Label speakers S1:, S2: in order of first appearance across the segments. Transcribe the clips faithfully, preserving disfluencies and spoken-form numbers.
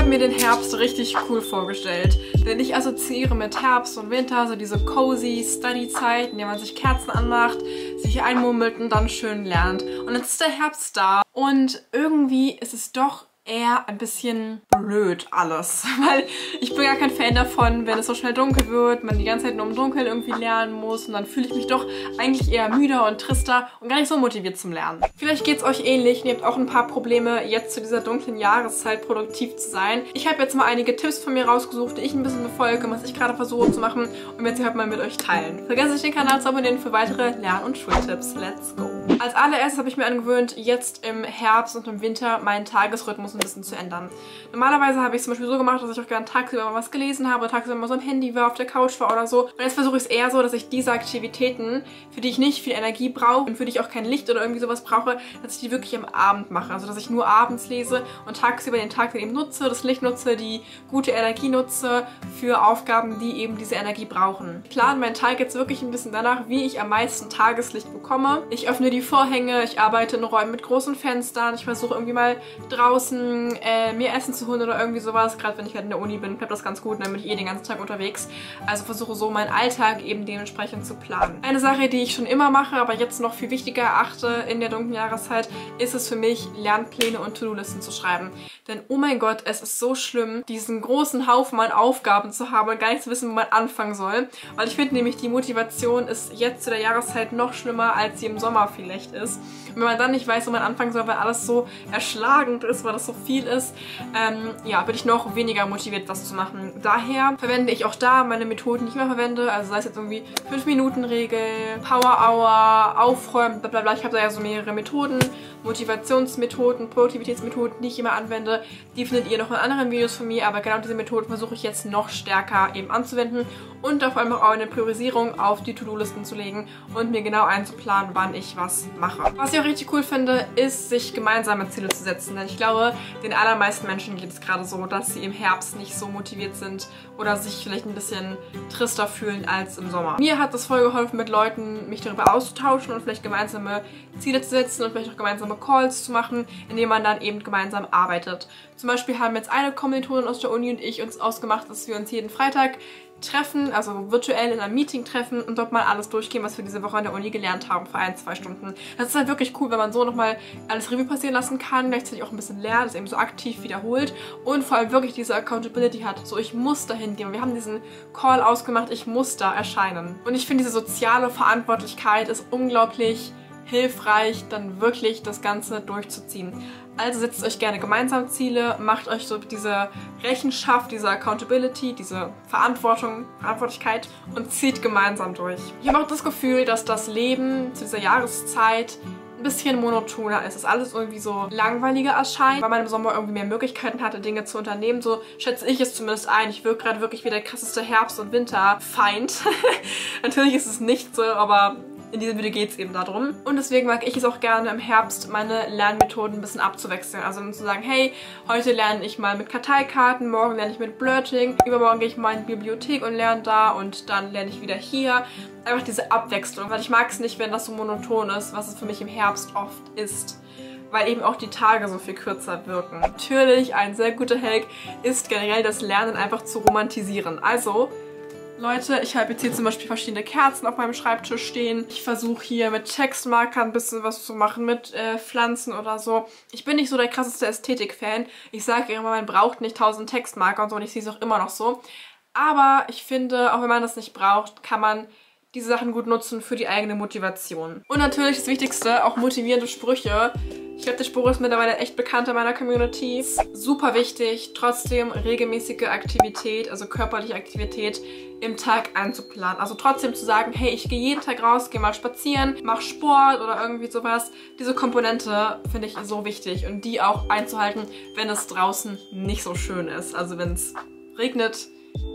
S1: habe mir den Herbst richtig cool vorgestellt, denn ich assoziiere mit Herbst und Winter so diese cozy Study-Zeit, in der man sich Kerzen anmacht, sich einmummelt und dann schön lernt. Und jetzt ist der Herbst da und irgendwie ist es doch eher ein bisschen blöd alles, weil ich bin gar kein Fan davon, wenn es so schnell dunkel wird, man die ganze Zeit nur im Dunkeln irgendwie lernen muss und dann fühle ich mich doch eigentlich eher müder und trister und gar nicht so motiviert zum Lernen. Vielleicht geht es euch ähnlich und ihr habt auch ein paar Probleme, jetzt zu dieser dunklen Jahreszeit produktiv zu sein. Ich habe jetzt mal einige Tipps von mir rausgesucht, die ich ein bisschen befolge, was ich gerade versuche zu machen und werde sie heute mal mit euch teilen. Vergesst nicht, den Kanal zu abonnieren für weitere Lern- und Schultipps. Let's go! Als allererstes habe ich mir angewöhnt, jetzt im Herbst und im Winter meinen Tagesrhythmus ein bisschen zu ändern. Normalerweise habe ich es zum Beispiel so gemacht, dass ich auch gerne tagsüber mal was gelesen habe, tagsüber mal so am Handy war, auf der Couch war oder so. Und jetzt versuche ich es eher so, dass ich diese Aktivitäten, für die ich nicht viel Energie brauche und für die ich auch kein Licht oder irgendwie sowas brauche, dass ich die wirklich am Abend mache. Also dass ich nur abends lese und tagsüber den Tag dann eben nutze, das Licht nutze, die gute Energie nutze für Aufgaben, die eben diese Energie brauchen. Ich plane meinen Tag jetzt wirklich ein bisschen danach, wie ich am meisten Tageslicht bekomme. Ich öffne die Vorhänge, ich arbeite in Räumen mit großen Fenstern, ich versuche irgendwie mal draußen äh, mir Essen zu holen oder irgendwie sowas. Gerade wenn ich halt in der Uni bin, klappt das ganz gut, dann bin ich eh den ganzen Tag unterwegs. Also versuche so meinen Alltag eben dementsprechend zu planen. Eine Sache, die ich schon immer mache, aber jetzt noch viel wichtiger erachte in der dunklen Jahreszeit, ist es für mich, Lernpläne und To-Do-Listen zu schreiben. Denn oh mein Gott, es ist so schlimm, diesen großen Haufen an Aufgaben zu haben und gar nicht zu wissen, wo man anfangen soll. Weil ich finde nämlich, die Motivation ist jetzt zu der Jahreszeit noch schlimmer, als sie im Sommer vielleicht ist. Und wenn man dann nicht weiß, wo man anfangen soll, weil alles so erschlagend ist, weil das so viel ist, ähm, ja, bin ich noch weniger motiviert, was zu machen. Daher verwende ich auch da meine Methoden, die ich immer verwende. Also sei es jetzt irgendwie fünf Minuten Regel, Power Hour, Aufräumen, bla bla bla. Ich habe da ja so mehrere Methoden, Motivationsmethoden, Produktivitätsmethoden, die ich immer anwende. Die findet ihr noch in anderen Videos von mir, aber genau diese Methoden versuche ich jetzt noch stärker eben anzuwenden und da vor allem auch eine Priorisierung auf die To-Do-Listen zu legen und mir genau einzuplanen, wann ich was mache. Was ich auch richtig cool finde, ist, sich gemeinsame Ziele zu setzen, denn ich glaube, den allermeisten Menschen geht es gerade so, dass sie im Herbst nicht so motiviert sind oder sich vielleicht ein bisschen trister fühlen als im Sommer. Mir hat es voll geholfen, mit Leuten mich darüber auszutauschen und vielleicht gemeinsame Ziele zu setzen und vielleicht auch gemeinsame Calls zu machen, indem man dann eben gemeinsam arbeitet. Zum Beispiel haben jetzt eine Kommilitonin aus der Uni und ich uns ausgemacht, dass wir uns jeden Freitag treffen, also virtuell in einem Meeting treffen und dort mal alles durchgehen, was wir diese Woche an der Uni gelernt haben für ein, zwei Stunden. Das ist halt wirklich cool, wenn man so nochmal alles Revue passieren lassen kann, gleichzeitig auch ein bisschen lernt, es eben so aktiv wiederholt und vor allem wirklich diese Accountability hat. So, ich muss dahin gehen. Wir haben diesen Call ausgemacht, ich muss da erscheinen. Und ich finde, diese soziale Verantwortlichkeit ist unglaublich hilfreich, dann wirklich das Ganze durchzuziehen. Also setzt euch gerne gemeinsam Ziele, macht euch so diese Rechenschaft, diese Accountability, diese Verantwortung, Verantwortlichkeit und zieht gemeinsam durch. Ich habe auch das Gefühl, dass das Leben zu dieser Jahreszeit ein bisschen monotoner ist, dass alles irgendwie so langweiliger erscheint, weil man im Sommer irgendwie mehr Möglichkeiten hatte, Dinge zu unternehmen. So schätze ich es zumindest ein. Ich wirke gerade wirklich wie der krasseste Herbst- und Winterfeind. Natürlich ist es nicht so, aber in diesem Video geht es eben darum. Und deswegen mag ich es auch gerne im Herbst, meine Lernmethoden ein bisschen abzuwechseln. Also zu sagen, hey, heute lerne ich mal mit Karteikarten, morgen lerne ich mit Blurting, übermorgen gehe ich mal in die Bibliothek und lerne da und dann lerne ich wieder hier. Einfach diese Abwechslung, weil ich mag es nicht, wenn das so monoton ist, was es für mich im Herbst oft ist. Weil eben auch die Tage so viel kürzer wirken. Natürlich, ein sehr guter Hack ist generell das Lernen einfach zu romantisieren. Also Leute, ich habe jetzt hier zum Beispiel verschiedene Kerzen auf meinem Schreibtisch stehen. Ich versuche hier mit Textmarkern ein bisschen was zu machen, mit äh, Pflanzen oder so. Ich bin nicht so der krasseste Ästhetik-Fan. Ich sage immer, man braucht nicht tausend Textmarker und so und ich sehe es auch immer noch so. Aber ich finde, auch wenn man das nicht braucht, kann man diese Sachen gut nutzen für die eigene Motivation. Und natürlich das Wichtigste, auch motivierende Sprüche. Ich glaube, der Spruch ist mittlerweile echt bekannt in meiner Community. Super wichtig, trotzdem regelmäßige Aktivität, also körperliche Aktivität im Tag einzuplanen. Also trotzdem zu sagen, hey, ich gehe jeden Tag raus, gehe mal spazieren, mach Sport oder irgendwie sowas. Diese Komponente finde ich so wichtig und die auch einzuhalten, wenn es draußen nicht so schön ist. Also wenn es regnet,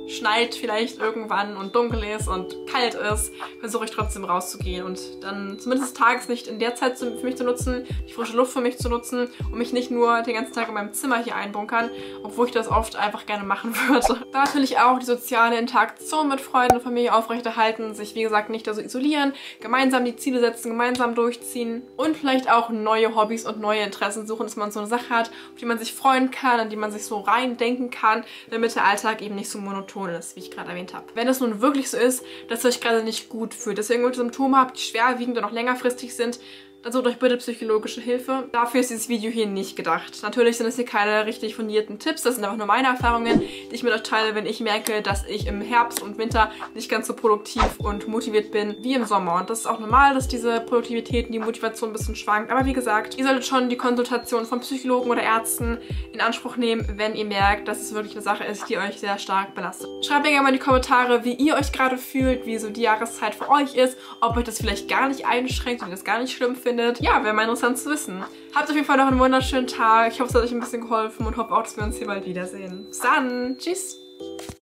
S1: schneit vielleicht irgendwann und dunkel ist und kalt ist, versuche ich trotzdem rauszugehen und dann zumindest tags nicht in der Zeit für mich zu nutzen, die frische Luft für mich zu nutzen und mich nicht nur den ganzen Tag in meinem Zimmer hier einbunkern, obwohl ich das oft einfach gerne machen würde. Dann natürlich auch die soziale Interaktion mit Freunden und Familie aufrechterhalten, sich wie gesagt nicht also isolieren, gemeinsam die Ziele setzen, gemeinsam durchziehen und vielleicht auch neue Hobbys und neue Interessen suchen, dass man so eine Sache hat, auf die man sich freuen kann, an die man sich so reindenken kann, damit der Alltag eben nicht so monoton ist, wie ich gerade erwähnt habe. Wenn es nun wirklich so ist, dass ihr euch gerade nicht gut fühlt, dass ihr irgendwelche Symptome habt, die schwerwiegend und auch längerfristig sind, dann sucht euch bitte psychologische Hilfe. Dafür ist dieses Video hier nicht gedacht. Natürlich sind es hier keine richtig fundierten Tipps, das sind einfach nur meine Erfahrungen, die ich mit euch teile, wenn ich merke, dass ich im Herbst und Winter nicht ganz so produktiv und motiviert bin wie im Sommer. Und das ist auch normal, dass diese Produktivität und die Motivation ein bisschen schwankt. Aber wie gesagt, ihr solltet schon die Konsultation von Psychologen oder Ärzten in Anspruch nehmen, wenn ihr merkt, dass es wirklich eine Sache ist, die euch sehr stark belastet. Schreibt mir gerne mal in die Kommentare, wie ihr euch gerade fühlt, wie so die Jahreszeit für euch ist, ob euch das vielleicht gar nicht einschränkt und ihr das gar nicht schlimm findet. Ja, wäre mal interessant zu wissen. Habt auf jeden Fall noch einen wunderschönen Tag. Ich hoffe, es hat euch ein bisschen geholfen und hoffe auch, dass wir uns hier bald wiedersehen. Bis dann. Tschüss.